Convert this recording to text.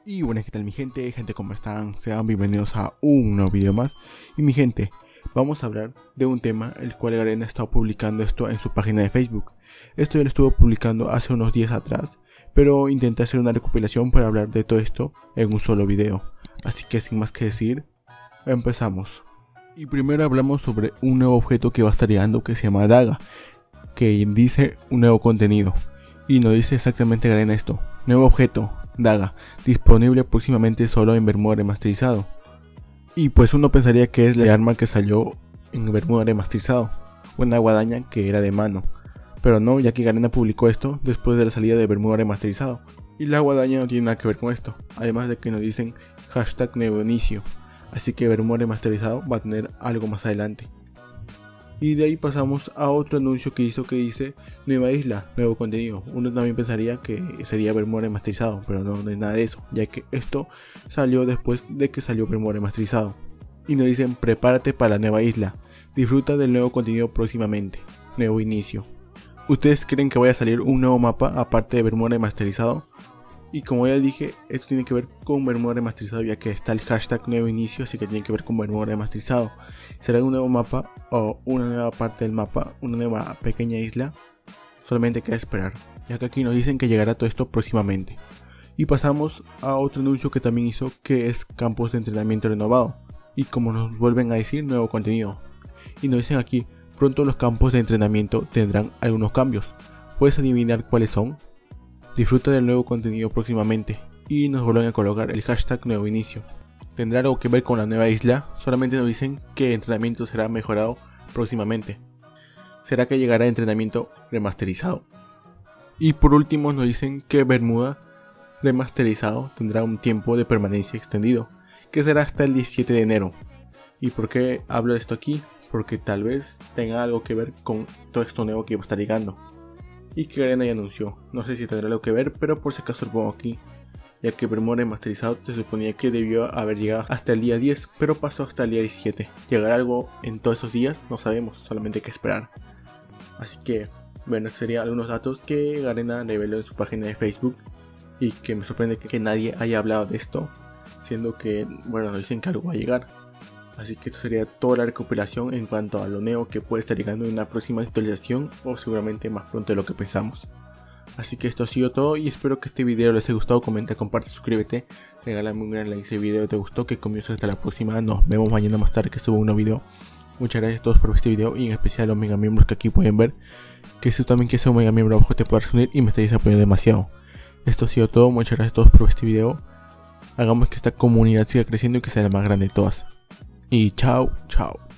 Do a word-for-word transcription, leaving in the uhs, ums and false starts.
Y bueno, ¿qué tal mi gente? Gente, ¿cómo están? Sean bienvenidos a un nuevo video más. Y mi gente, vamos a hablar de un tema el cual Garena ha estado publicando esto en su página de Facebook. Esto ya lo estuvo publicando hace unos días atrás, pero intenté hacer una recopilación para hablar de todo esto en un solo video. Así que sin más que decir, empezamos. Y primero hablamos sobre un nuevo objeto que va a estar llegando que se llama Daga, que dice un nuevo contenido. Y nos dice exactamente Garena esto: nuevo objeto, Daga, disponible próximamente solo en Bermuda remasterizado. Y pues uno pensaría que es la arma que salió en Bermuda remasterizado, una guadaña que era de mano. Pero no, ya que Garena publicó esto después de la salida de Bermuda remasterizado. Y la guadaña no tiene nada que ver con esto, además de que nos dicen hashtag nuevo inicio. Así que Bermuda remasterizado va a tener algo más adelante. Y de ahí pasamos a otro anuncio que hizo que dice nueva isla, nuevo contenido. Uno también pensaría que sería Bermuda remasterizado, pero no, no es nada de eso, ya que esto salió después de que salió Bermuda remasterizado. Y nos dicen prepárate para la nueva isla, disfruta del nuevo contenido próximamente, nuevo inicio. ¿Ustedes creen que vaya a salir un nuevo mapa aparte de Bermuda remasterizado? Y como ya dije, esto tiene que ver con Bermuda remasterizado, ya que está el hashtag nuevo inicio, así que tiene que ver con Bermuda remasterizado. ¿Será un nuevo mapa o una nueva parte del mapa, una nueva pequeña isla? Solamente queda esperar, ya que aquí nos dicen que llegará todo esto próximamente. Y pasamos a otro anuncio que también hizo, que es campos de entrenamiento renovado. Y como nos vuelven a decir, nuevo contenido. Y nos dicen aquí, pronto los campos de entrenamiento tendrán algunos cambios. ¿Puedes adivinar cuáles son? Disfruta del nuevo contenido próximamente. Y nos vuelven a colocar el hashtag nuevo inicio. ¿Tendrá algo que ver con la nueva isla? Solamente nos dicen que el entrenamiento será mejorado próximamente. ¿Será que llegará entrenamiento remasterizado? Y por último nos dicen que Bermuda remasterizado tendrá un tiempo de permanencia extendido, que será hasta el diecisiete de enero. ¿Y por qué hablo de esto aquí? Porque tal vez tenga algo que ver con todo esto nuevo que va a estar llegando. Y que Garena ya anunció. No sé si tendrá algo que ver, pero por si acaso lo pongo aquí, ya que Bermuda remasterizado se suponía que debió haber llegado hasta el día diez, pero pasó hasta el día diecisiete. ¿Llegará algo en todos esos días? No sabemos, solamente hay que esperar. Así que, bueno, serían algunos datos que Garena reveló en su página de Facebook y que me sorprende que, que nadie haya hablado de esto, siendo que, bueno, nos dicen que algo va a llegar. Así que esto sería toda la recopilación en cuanto a lo nuevo que puede estar llegando en una próxima actualización o seguramente más pronto de lo que pensamos. Así que esto ha sido todo y espero que este video les haya gustado. Comenta, comparte, suscríbete, regálame un gran like si el video te gustó, que comienzo hasta la próxima. Nos vemos mañana más tarde que subo un nuevo video. Muchas gracias a todos por ver este video y en especial a los mega miembros que aquí pueden ver, que si tú también quieres ser un mega miembro abajo te puedes unir y me estáis apoyando demasiado. Esto ha sido todo, muchas gracias a todos por ver este video. Hagamos que esta comunidad siga creciendo y que sea la más grande de todas. Y chao, chao.